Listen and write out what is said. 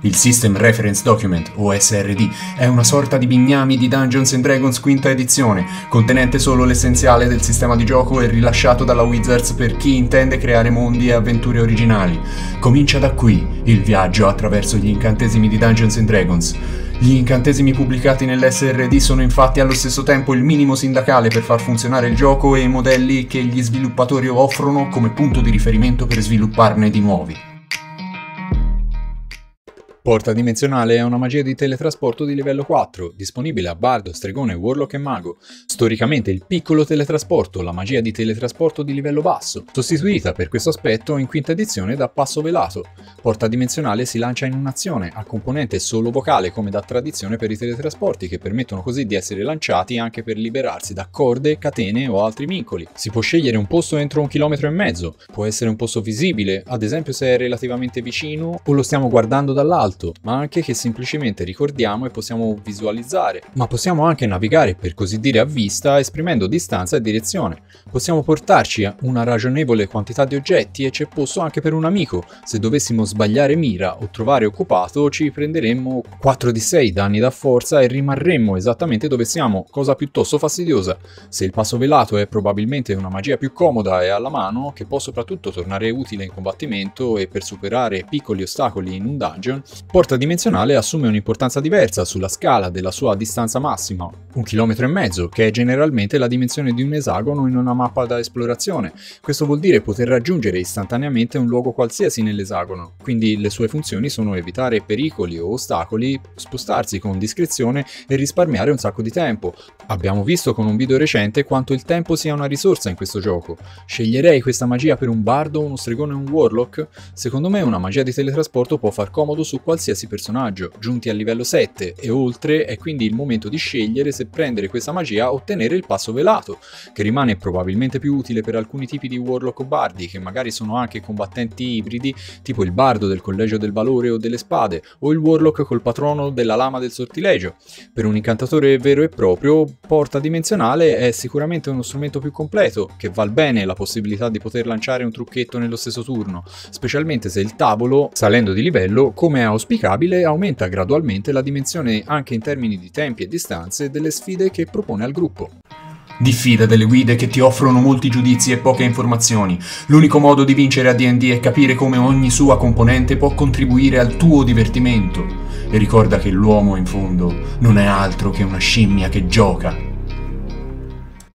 Il System Reference Document, o SRD, è una sorta di bignami di Dungeons & Dragons quinta edizione, contenente solo l'essenziale del sistema di gioco e rilasciato dalla Wizards per chi intende creare mondi e avventure originali. Comincia da qui il viaggio attraverso gli incantesimi di Dungeons & Dragons. Gli incantesimi pubblicati nell'SRD sono infatti allo stesso tempo il minimo sindacale per far funzionare il gioco e i modelli che gli sviluppatori offrono come punto di riferimento per svilupparne di nuovi. Porta dimensionale è una magia di teletrasporto di livello 4, disponibile a bardo, stregone, warlock e mago. Storicamente il piccolo teletrasporto, la magia di teletrasporto di livello basso, sostituita per questo aspetto in quinta edizione da passo velato. Porta dimensionale si lancia in un'azione, a componente solo vocale come da tradizione per i teletrasporti, che permettono così di essere lanciati anche per liberarsi da corde, catene o altri vincoli. Si può scegliere un posto entro 1,5 km, può essere un posto visibile, ad esempio se è relativamente vicino o lo stiamo guardando dall'alto, ma anche che semplicemente ricordiamo e possiamo visualizzare. Ma possiamo anche navigare, per così dire, a vista, esprimendo distanza e direzione. Possiamo portarci una ragionevole quantità di oggetti e c'è posto anche per un amico. Se dovessimo sbagliare mira o trovare occupato, ci prenderemmo 4 di 6 danni da forza e rimarremmo esattamente dove siamo, cosa piuttosto fastidiosa. Se il passo velato è probabilmente una magia più comoda e alla mano, che può soprattutto tornare utile in combattimento e per superare piccoli ostacoli in un dungeon, porta dimensionale assume un'importanza diversa sulla scala della sua distanza massima, 1,5 km, che è generalmente la dimensione di un esagono in una mappa da esplorazione. Questo vuol dire poter raggiungere istantaneamente un luogo qualsiasi nell'esagono, quindi le sue funzioni sono evitare pericoli o ostacoli, spostarsi con discrezione e risparmiare un sacco di tempo. Abbiamo visto con un video recente quanto il tempo sia una risorsa in questo gioco. Sceglierei questa magia per un bardo, uno stregone o un warlock? Secondo me una magia di teletrasporto può far comodo su qualsiasi personaggio. Giunti al livello 7 e oltre è quindi il momento di scegliere se prendere questa magia o ottenere il passo velato, che rimane probabilmente più utile per alcuni tipi di warlock o bardi che magari sono anche combattenti ibridi, tipo il bardo del collegio del valore o delle spade, o il warlock col patrono della lama del sortilegio. Per un incantatore vero e proprio, porta dimensionale è sicuramente uno strumento più completo, che val bene la possibilità di poter lanciare un trucchetto nello stesso turno, specialmente se il tavolo, salendo di livello, come è auspicabile, aumenta gradualmente la dimensione anche in termini di tempi e distanze delle sfide che propone al gruppo. Diffida delle guide che ti offrono molti giudizi e poche informazioni. L'unico modo di vincere a D&D è capire come ogni sua componente può contribuire al tuo divertimento. E ricorda che l'uomo, in fondo, non è altro che una scimmia che gioca.